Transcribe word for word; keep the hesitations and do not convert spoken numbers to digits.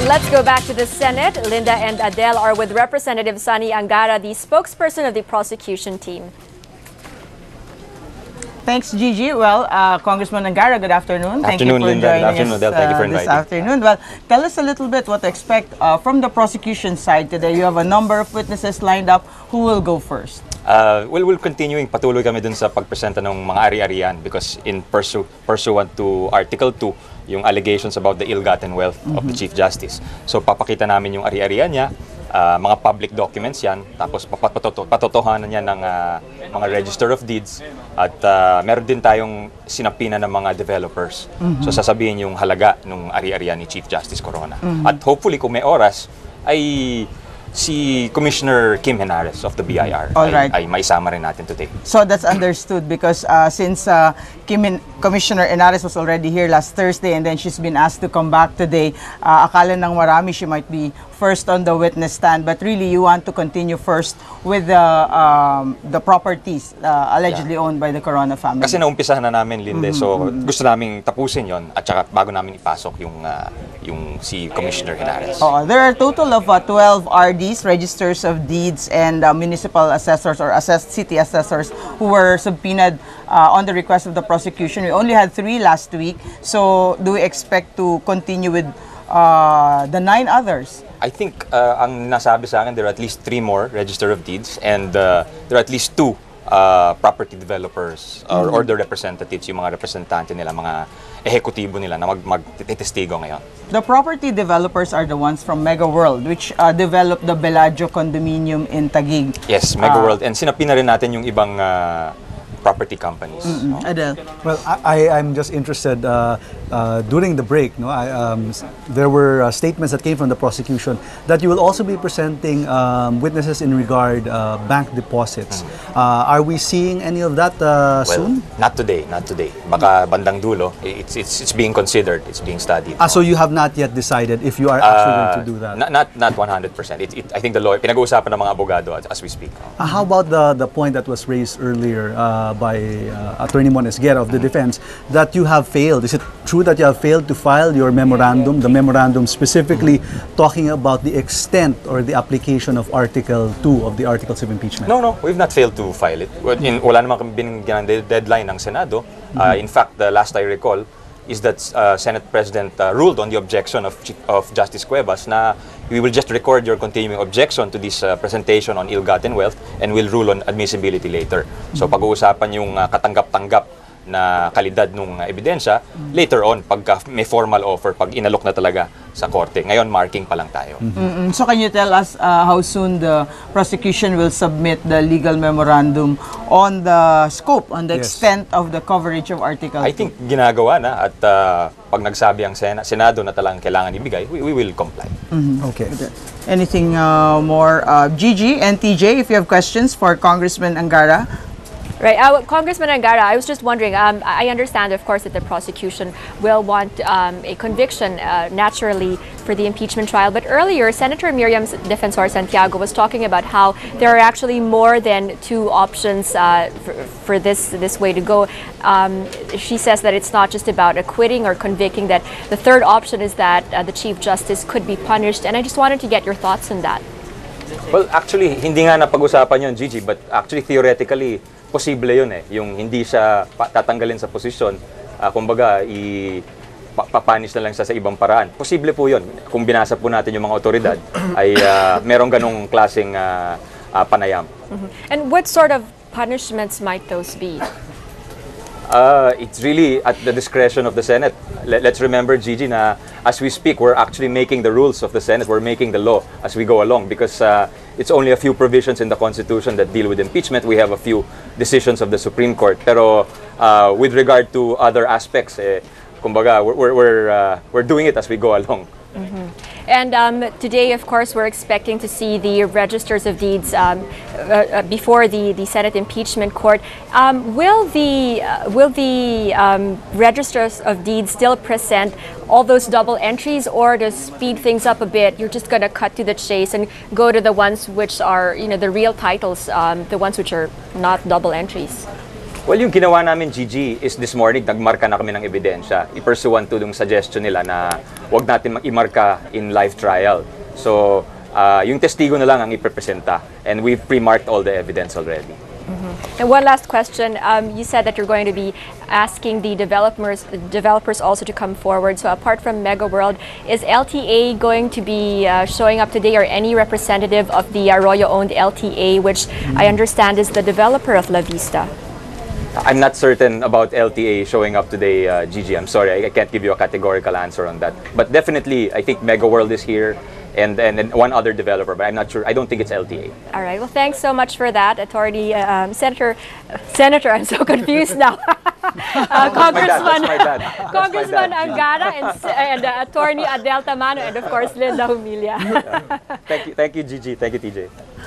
Let's go back to the Senate. Linda and Adele are with Representative Sonny Angara, the spokesperson of the prosecution team. Thanks, Gigi. Well, uh, Congressman Angara, good afternoon. Thank afternoon, you for Linda. joining good afternoon, us Adele. Thank you for uh, this inviting. afternoon. Well, tell us a little bit what to expect uh, from the prosecution side today. You have a number of witnesses lined up. Who will go first? Uh, well, we'll continuing patuloy kami dun sa pagpresenta ng mga ari-arian because in pursu pursuant to Article two, yung allegations about the ill-gotten wealth mm-hmm. of the Chief Justice. So papakita namin yung ari-arian niya, uh, mga public documents yan, tapos papatoto patotohanan niya ng uh, mga Register of Deeds at uh, meron din tayong sinapina ng mga developers. Mm-hmm. So sasabihin yung halaga ng ari-arian ni Chief Justice Corona. Mm-hmm. At hopefully kung may oras ay si Commissioner Kim Henares of the B I R All ay, right. ay maisama rin natin today. So that's understood because uh, since uh, Kim Commissioner Henares was already here last Thursday and then she's been asked to come back today, uh, akala ng marami she might be first on the witness stand, but really you want to continue first with the um, the properties uh, allegedly yeah. owned by the Corona family. Kasi naumpisahan na namin, Linde, mm-hmm. so gusto naming tapusin yon at saka bago namin ipasok yung uh, yung si Commissioner Henares. Oh, there are a total of uh, twelve R Ds, registers of deeds, and uh, municipal assessors or assessed city assessors who were subpoenaed uh, on the request of the prosecution. We only had three last week, so do we expect to continue with uh, the nine others? I think uh, ang nasabi sa akin, there are at least three more Register of Deeds and uh, there are at least two uh, property developers or, mm-hmm. or the representatives, yung mga representante nila, mga ehekutibo nila na mag-testigo ngayon. The property developers are the ones from Mega World, which uh, developed the Bellagio condominium in Taguig. Yes, Mega uh, World. And sinapina rin natin yung ibang uh, property companies. Mm-hmm. No? Adele? Well, I, I'm just interested, uh, uh, during the break, no, I, um, there were uh, statements that came from the prosecution that you will also be presenting um, witnesses in regard uh, bank deposits. Mm-hmm. uh, are we seeing any of that uh, well, soon? Not today, not today. Baka bandang dulo, it's, it's, it's being considered, it's being studied. Ah, so you have not yet decided if you are actually uh, going to do that? Not, not, not one hundred percent. It, it, I think the lawyer, pinag-uusapan ng mga abogado as, as we speak. Uh, how about the, the point that was raised earlier uh, by uh, Attorney Monesguera of the defense that you have failed? Is it true that you have failed to file your memorandum, the memorandum specifically talking about the extent or the application of Article two of the Articles of Impeachment? No, no, we've not failed to file it. In, wala naman kami binigyan ng deadline ng Senado. Uh, in fact, the last I recall is that uh, Senate President uh, ruled on the objection of, of Justice Cuevas na we will just record your continuing objection to this uh, presentation on ill-gotten wealth and we'll rule on admissibility later. So pag-uusapan yung uh, katanggap-tanggap na kalidad ng uh, ebidensya, later on, pagka may formal offer, pag inalok na talaga sa korte. Ngayon, marking pa lang tayo. Mm-hmm. So can you tell us uh, how soon the prosecution will submit the legal memorandum on the scope, on the yes. extent of the coverage of Article I think ginagawa na at uh, pag nagsabi ang Sena Senado na talagang kailangan ibigay, we, we will comply. Mm-hmm. Okay. Anything uh, more? Uh, Gigi and T J, if you have questions for Congressman Angara. Right. Uh, Congressman Angara, I was just wondering, um, I understand, of course, that the prosecution will want um, a conviction, uh, naturally, for the impeachment trial. But earlier, Senator Miriam's defensor, Santiago, was talking about how there are actually more than two options uh, for, for this, this way to go. Um, she says that it's not just about acquitting or convicting, that the third option is that uh, the Chief Justice could be punished. And I just wanted to get your thoughts on that. Well, actually, hindi nga napag-usapan yun, Gigi, but actually, theoretically, posible yun eh, yung hindi siya tatanggalin sa posisyon, uh, kumbaga, ipapanis na lang siya sa ibang paraan. Posible po yun. Kung binasa po natin yung mga otoridad, ay uh, merong ganong klaseng uh, uh, panayam. Mm-hmm. And what sort of punishments might those be? Uh, it's really at the discretion of the Senate. Let, let's remember, Gigi, na as we speak, we're actually making the rules of the Senate. We're making the law as we go along because uh, it's only a few provisions in the Constitution that deal with impeachment. We have a few decisions of the Supreme Court. Pero uh, with regard to other aspects, eh, kumbaga, we're, we're, uh, we're doing it as we go along. Mm-hmm. And um, today, of course, we're expecting to see the registers of deeds um, uh, before the, the Senate impeachment court. Um, will the, uh, will the um, registers of deeds still present all those double entries, or to speed things up a bit, you're just going to cut to the chase and go to the ones which are, you know, the real titles, um, the ones which are not double entries? Well, yung ginawa namin, Gigi, is this morning, nagmarka na kami ng ebidensya. I-pursuant to yung suggestion nila na wag natin i-marka in live trial. So, uh, yung testigo na lang ang iprepresenta. And we've pre-marked all the evidence already. Mm-hmm. And one last question. Um, you said that you're going to be asking the developers, the developers also to come forward. So apart from Mega World, is L T A going to be uh, showing up today, or any representative of the Arroyo-owned L T A, which mm-hmm. I understand is the developer of La Vista? I'm not certain about L T A showing up today, uh, Gigi. I'm sorry, I, I can't give you a categorical answer on that. But definitely, I think Mega World is here. And, and and one other developer, but I'm not sure. I don't think it's L T A. All right. Well, thanks so much for that, Attorney um, Senator. Uh, Senator, I'm so confused now. uh, Congressman, Congressman Angara and, and uh, Attorney Adel Tamano, and of course Linda Humilla. Thank you, thank you, Gigi. Thank you, T J.